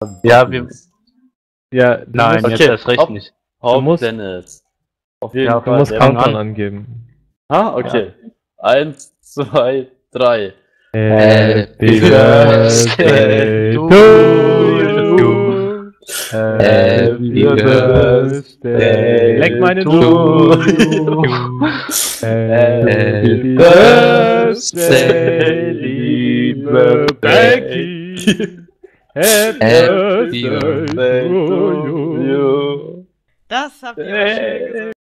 Ja, wir. Ja, du Nein, musst, jetzt Okay, erst recht hopp. nicht. Hopp, musst- Dennis. Auf jeden ja, du Fall. musst der Countdown Mann. angeben. Ah, okay. 1, 2, 3. Happy Birthday to you. Happy Birthday. Leck meine to Schuhe. Happy Birthday, liebe Becky. Happy Birthday to you. Das habt ihr aber schön gesagt.